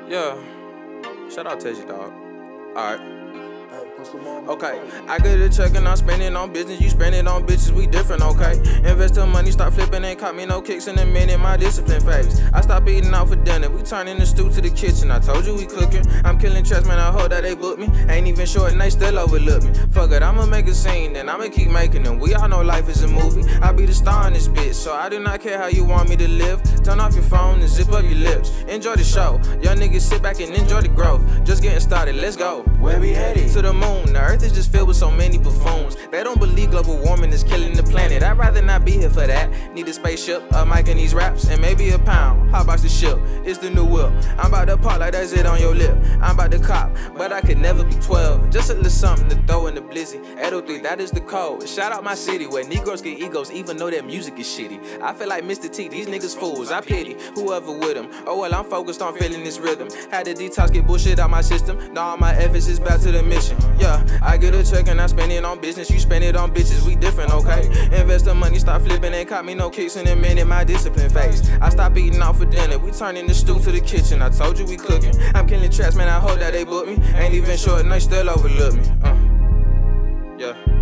Yeah. Shout out Teji, dog. Alright. Okay, I get a check and I spend it on business. You spend it on bitches, we different, okay? Invest the money, start flipping, ain't caught me no kicks in a minute. My discipline phase. I stop eating out for dinner. We turning the stew to the kitchen. I told you we cooking. I'm killing tracks, man. I hope that they book me. Ain't even short and they still overlook me. Fuck it, I'ma make a scene and I'ma keep making them. We all know life is a movie. I be the star in this bitch, so I do not care how you want me to live. Turn off your phone and zip up your lips. Enjoy the show. Young niggas sit back and enjoy the growth. Just getting started. Let's go. Where we headed? To the moon. The earth is just filled with so many buffoons. They don't believe global warming is killing the planet. I'd rather not be here for that. Need a spaceship, a mic in these raps, and maybe a pound. How about the ship? It's the new whip. I'm about to pop like that's it on your lip. I'm about to cop, but I could never be 12. Just a little something to throw in the blizzy. 803, that is the code. Shout out my city where Negroes get egos even though their music is shitty. I feel like Mr. T, these niggas fools. I pity whoever with them. Oh well, I'm focused on feeling this rhythm. Had to detox, get bullshit out my system. Now all my efforts is back to the mission. Yeah, I get a check and I spend it on business. You spend it on bitches, we different, okay? Invest the money, start flipping, ain't caught me no kicks in a minute. My discipline phase. I stop eating out for dinner. We turning the stew to the kitchen. I told you we cooking. I'm killing tracks, man. I hope that they book me. Ain't even short and they still overlook me. Yeah.